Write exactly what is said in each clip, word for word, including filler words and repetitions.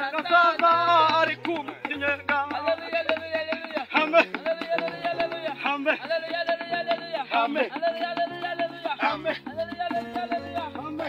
gasaza ari kumyenga hame hame hame hame hame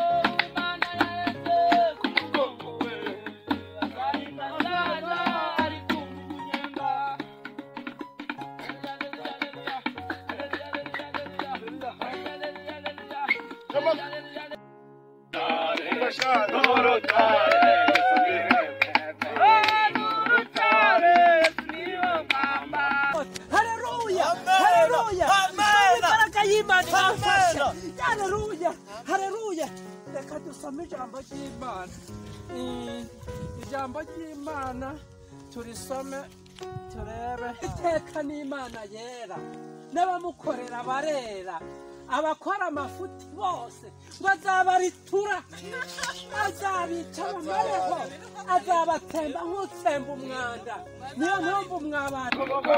Haleluya, haleluya. Reka dusome ijambo ry'Imana. Ijambo ry'Imana turisome turebe. Iteka n'Imana yera n'abamukorera barera, abakora amafuti bose bazabaritura, azabica bamareho, azabatemba nk'utsemba umwanda. Niyo mpamvu mwabana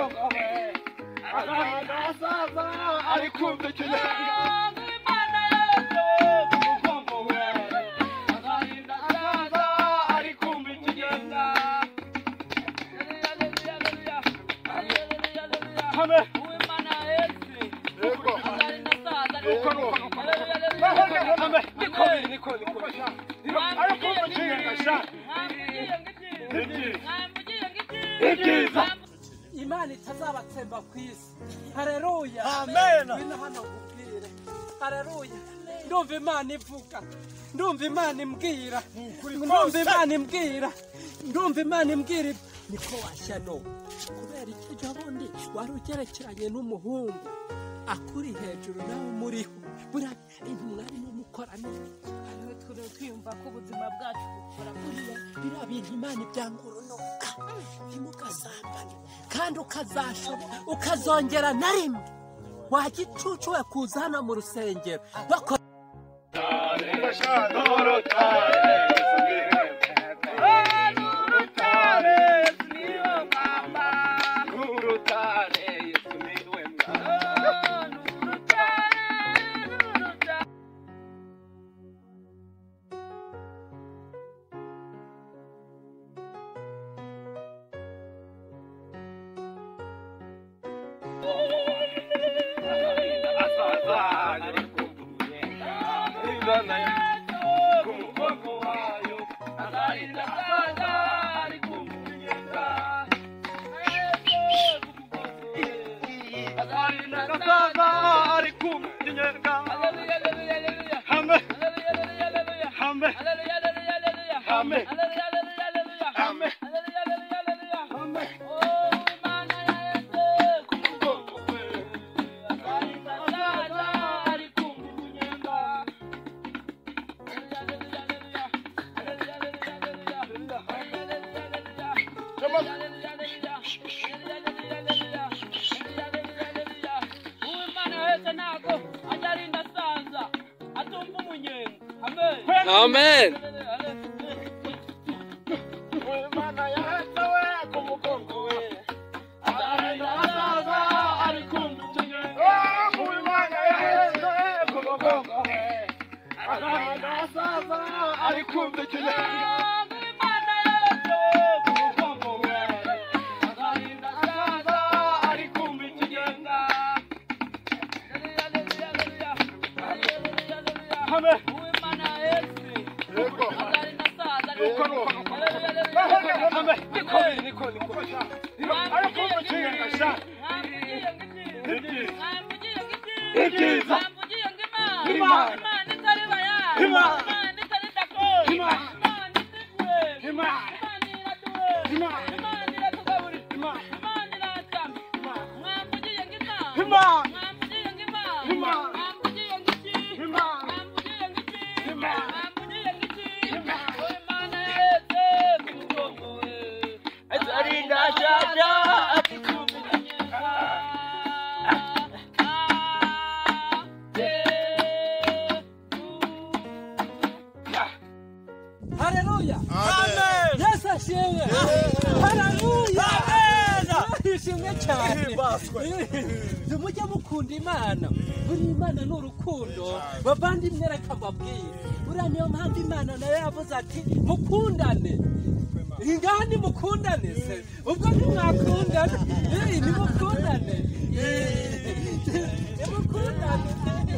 agasaza ari kumyenga Imana itazabatsemba ku isi. Haleluya, amen. Wino hano kubwire haleluya. Ndumva Imana ivuga, ndumva Imana imbwira, ndumva Imana imbwira, ndumva Imana imbwira. Niko washya no kubera icyo bundi wari ugerekeranye n'umuhungu akuri hejuru nawe muriho buriya bintu mwari mukorana twiyumva ko ubuzima bwacu bukora kuriya biriya bintu Imana ibyangurunuka ntimukazambane kandi ukazashobora ukazongera na rimwe wagicucu we kuza hano mu rusengero bakora Amen. Hallelujah. Amen. Yes, I share. Hallelujah. Amen. ishimwe cyane mujye mukunda imana buri imana ni urukundo bavandimwe reka mbabwire buriya niyo mpamvu imana nayo yavuze ati mukundane ingani mukundane se ubwo ntimwakundane nimukundane nimukundane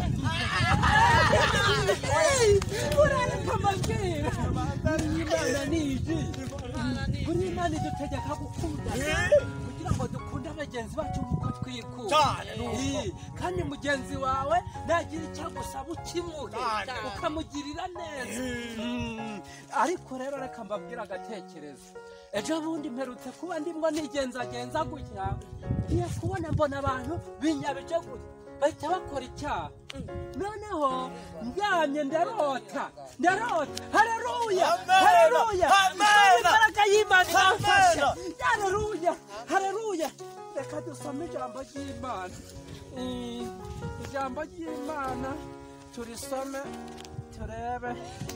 urareka mbabwire imana ni iji buri imana idutegeka gukundana kugira ngo dukunde bagenzi bacu nk'uko twikunda kandi mugenzi wawe nagira icyo agusaba ukimuhe ukamugirira neza ariko rero reka mbabwire agatekerezo ejo bundi mperutse kuba ndimwo nigenzagenza gutya ngiye kubona mbona abantu binyabije gutya bahita bakora icyaha noneho ndyamye ndarota ndarota haleluya haleluya imbaraga y'imana irafasha haleluya haleluya reka dusome ijambo ry'imana ijambo ry'imana turisome turebe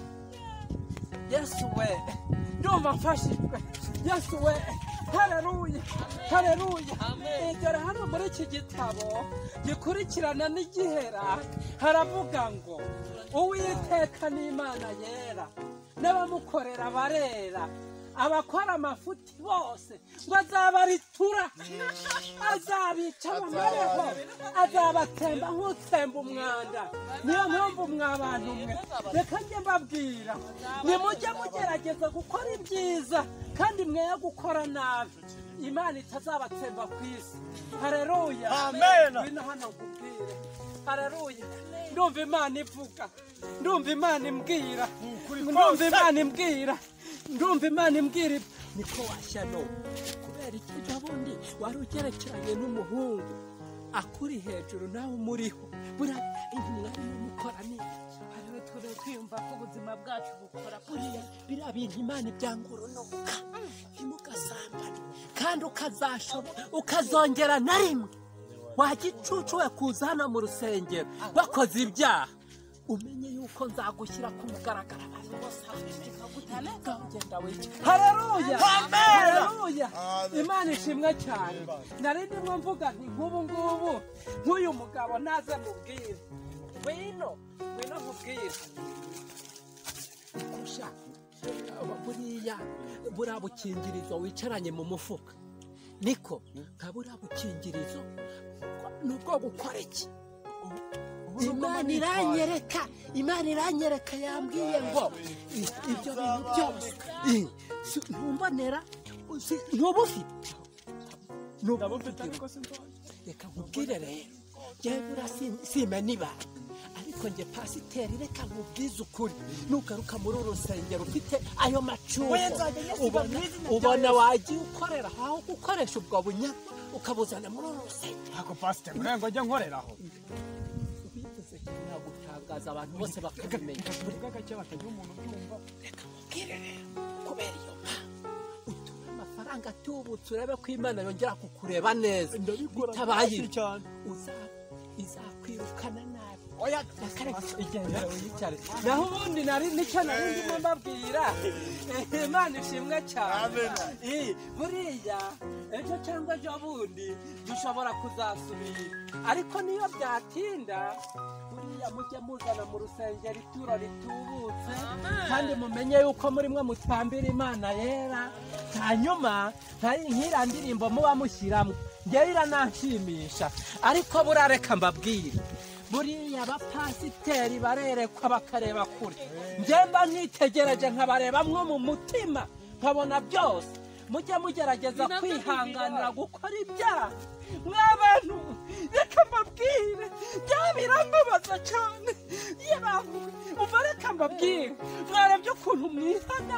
yesu we ndumva mfashijwe yesu we haleluya haleluya dore hano muri iki gitabo gikurikirana n'igihera haravuga ngo uwiteka n'imana yera n'abamukorera barera abakora amafuti bose ngo azabaritura azabica bamareho azabatemba nk'utsemba umwanda niyo mpamvu mwabantu mwe reka njye mbabwira nimujye mugerageza gukora ibyiza kandi mweya gukora nabi imana itazabatsemba ku isi haleluya amen wino hano nkubwire haleluya ndumva imana ivuga ndumva imana imbwira ndumva imana imbwira ndumva imana imbwira niko washya no kubera iki ejo bundi wari ugerekeranye n'umuhungu akuri hejuru nawe umuriho buriya mwarimu mukora neza hariwe turi kwiyumva ko ubuzima bwacu bukora buriya biriya bintu imana ibyanga urunuka ntimugasambane kandi ukazashobora ukazongera na rimwe wagicucu we kuza hano mu rusengero bakoze ibyaha umenye yuko nzagushyira ku mugaragaro abantu bose ugenda wica haleluya haleluya imana ishimwe cyane nari ndimo mvuga nti nk'ubu ngubu nk'uyu mugabo naze mubwire wino wino mubwire kusha buriya buriya bukingirizo wicaranye mu mufuka niko nka buriya bukingirizo ni ubwo gukora iki imana iranyereka imana iranyereka yambwiye ngo ibyo bintu byose ntumbonera ntubufite ntubufite reka nkubwire rero njyewe buriya simena ibanga ariko njye pasiteri reka nkubwize ukuri nugaruka muri uru rusengero ufite ayo macungo ubona wagiye ukorera aho gukoresha ubwo bunyama ukabuzana muri uru rusengero ako pasiteri ngo njye nkoreraho gutangaza abantu bose bakamenya reka mubwire rero kubera iyo mpamvu utura amafaranga atubutse urebe ko imana yongera kukureba neza bitabaye izakwirukana nabi oya igendera wiyicare naho ubundi nari nicyo nari ndimo mbabwira imana ishimwe cyane buriya ejo cyangwa ejo bundi dushobora kuzasubira ariko niyo byatinda buriya mujye muzana mu rusengero ituro ritubutse kandi mumenye yuko muri mwe mutambira imana yera hanyuma nk'iriya ndirimbo muba mushyiramo njyewe irananshimisha ariko burareka mbabwire buriya abapasiteri barerekwa bakareba kure njyemba nkitegereje nkabareba mwo mu mutima nkabona byose mujye mugerageza kwihanganira gukora ibyaha mw'abantu reka mbabwire byaba birambabaza cyane iyo bavuga umva reka mbabwire mwarebye ukuntu mwihana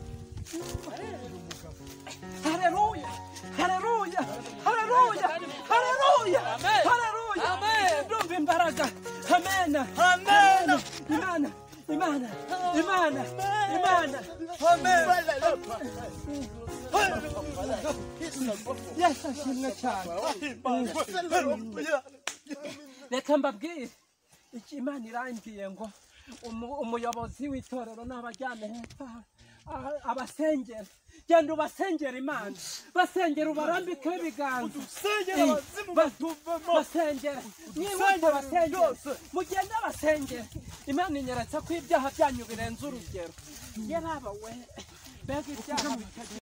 haleluya haleluya haleluya haleluya haleluya ndumva imbaraga amena amena imana imana imana imana yesu ashimwe cyane reka mbabwire iki imana irambwiye ngo umuyobozi w'itorero n'abajyane hepfo abasengera genda ubasengera Imana basengera ubarambikeho ibiganza basengera niba basengera mugenda basengera Imana inyeretse ko ibyaha byanyu birenze urugero yarabawe mbega ibyaha